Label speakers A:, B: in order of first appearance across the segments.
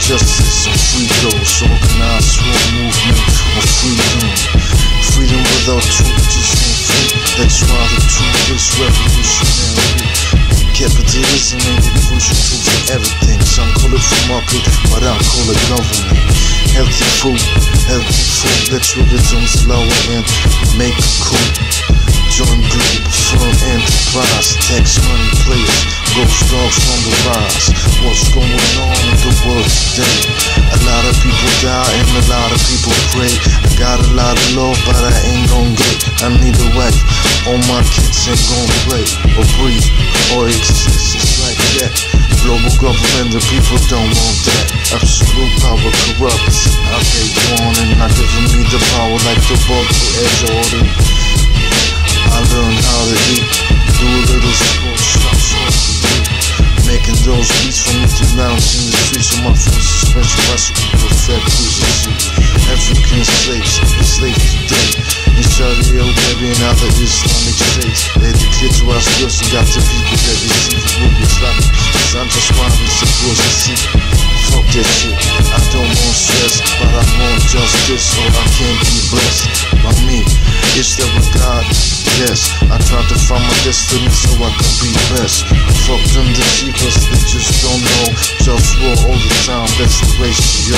A: justice and free those. Organized for a movement of freedom. Freedom without truth just ain't free. That's why the truth is revolutionary. Capitalism ain't the crucial tool for everything. Some call it free market, but I call it government. Healthy food, let your rhythms lower and make a coup. Join Globalfirm enterprise, tax money players, GhostDogz on the rise. What's going on in the world today? A lot of people die and a lot of people pray. I got a lot of love, but I ain't gon' get. I need a wife, all my kids ain't gon' play or breathe or exist. It's like that. Global government, the people don't want that. Absolute power corrupts. I take warning, not giving me the power like the ball to Air Jordan. I learned how to eat, do a little sports, stop smoking, making those beats for me to lounge in the streets of my full suspension bicycle, perfect cruising. African slaves, enslaved today, in Saudi Arabia and other Islamic states. They declare to us girls and got the people that receive it will be Islamic. Cause I'm just what we supposed to see. Fuck that shit, I don't want stress, but I want justice, so I can't be blessed by me. Is there a God? Yes, I try to find my destiny so I can be best. Fuck them deceivers, they just don't know. JustWar all the time, that's the ratio.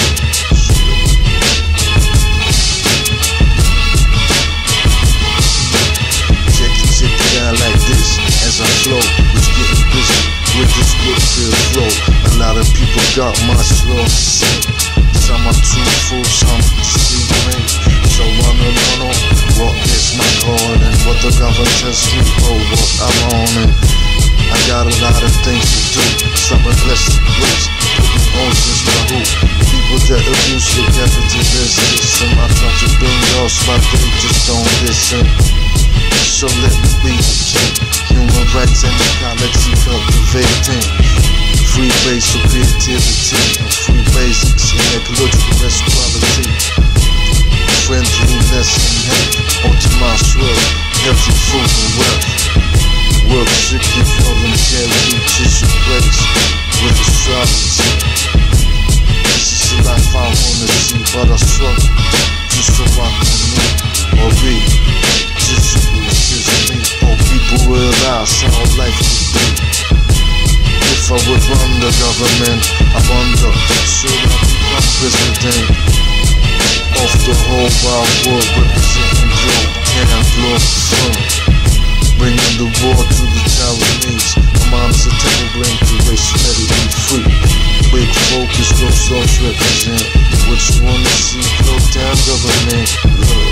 A: Check it out like this, as I flow, it's getting busy with this good feel flow. A lot of people got much love to say. Some are too full, some sleep late. So run what is my calling? What the government tells me, oh, what I'm on it. I got a lot of things to do. Some are blessed to grace, putting oceans by who? People that abuse the capitalist system. I try to bring yours, but they just don't listen. So let me be the king. Human rights and equality cultivating. Free base of creativity and free basics in ecological best quality. Friendliness and health, ultimate swell, healthy food and wealth. Work strictly voluntary, tissue place with astrology. This is the life I wanna see, but I struggle just so I can live or be. Just me, or people realize how life could be. If I would run the government, I wonder, should I become president of the whole wide world, representing Globalfirm, bringing the war to the Taiwanese. My mom's a terrible to race, let it be free. Big focus, GhostDogz represent. What you wanna see, Globetown government.